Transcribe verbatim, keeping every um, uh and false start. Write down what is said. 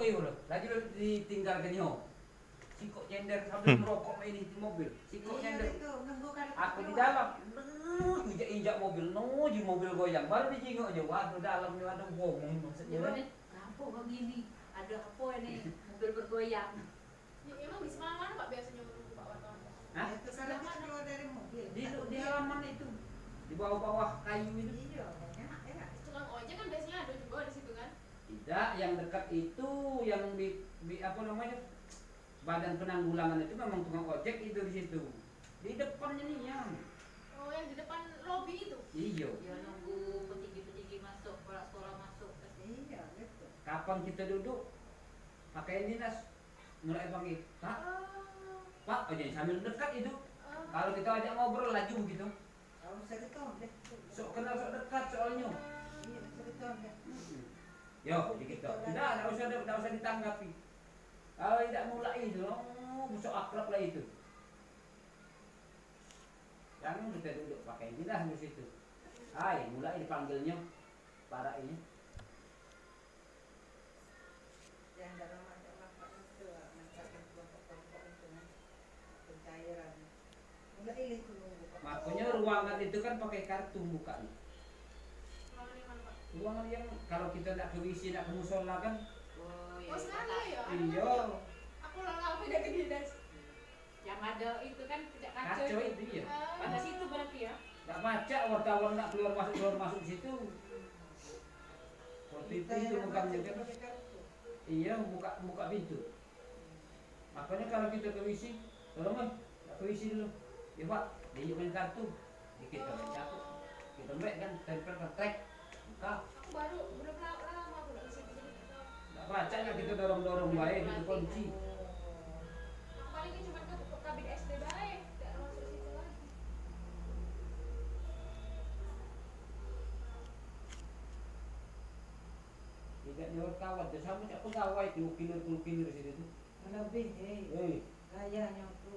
eh udah. Lagi lo ditinggalkan yo. Sikok nyender sambil merokok ini di mobil. Sikok nyender. Aku di dalam. Nuh, injak-injak mobil. Nuh, di mobil goyang. Baru dijingok aja. Waduh, dalamnya ada ngomong maksudnya. Kenapa begini? Ada apa ini? Mobil bergoyang. Ya, emang bisa mana Pak biasanya menunggu Pak wartawan? Hah? Itu karena dia keluar dari mobil. Di di halaman itu. Di bawah-bawah kayu itu. Iya, enak enak. Tukang ojek kan biasanya ada juga di situ kan? Tidak, yang dekat itu yang di, di apa namanya? Badan penanggulangan itu memang tukang ojek itu di situ. Di depannya nih yang. Oh, yang di depan lobi itu? Iya. Ya nunggu petinggi-petinggi masuk, sekolah-sekolah masuk. Iya, betul. Kapan kita duduk pakai dinas mulai panggil Pak, Oh, Pak, oh jadi sambil dekat itu. oh. Kalau kita ajak ngobrol laju gitu. Kalau bisa ditolong deh. Sok kenal sok dekat soalnya. Iya, bisa ditolong deh. Yo, dikit dok. Tidak, tidak usah, tidak usah ditanggapi. Kalau tidak mulai itu, oh, besok akrab lah itu. Jangan kita duduk pakai dinas di situ. Hai, mulai dipanggilnya para ini. Yang dalam ada lapak itu, mencapai kelompok-kelompok itu kan, pencairan. Enggak ini tuh nunggu. Makanya ruangan itu kan pakai kartu bukanya. Ruangan yang mana Pak? Ruangan yang kalau kita tidak ke W C, tidak ke musola kan. Oh, Oh, sekarang ya? Iya. Aku lama beda ke dinas. Yang ada itu kan tidak kacau. Kacau itu. itu iya. Pada situ berarti ya. Tidak baca wartawan nak keluar masuk keluar masuk di situ. Waktu itu itu bukan juga. Iya, buka buka pintu. Makanya kalau kita ke W C, tolong kan, ke W C dulu. Ya Pak, dia main kartu. Dikit kan aku. Kita mbak kan tempel ke track. Buka. Aku baru belum lama lama aku nggak bisa bisa gitu. Tidak baca ya kita dorong dorong baik itu kunci. Aku paling kan cuma ke ke kabin S D baik, tidak masuk situ lagi. Tidak nyawa kawat, sama siapa pegawai itu kilir kilir situ. Lebih, eh, Eh, kayaknya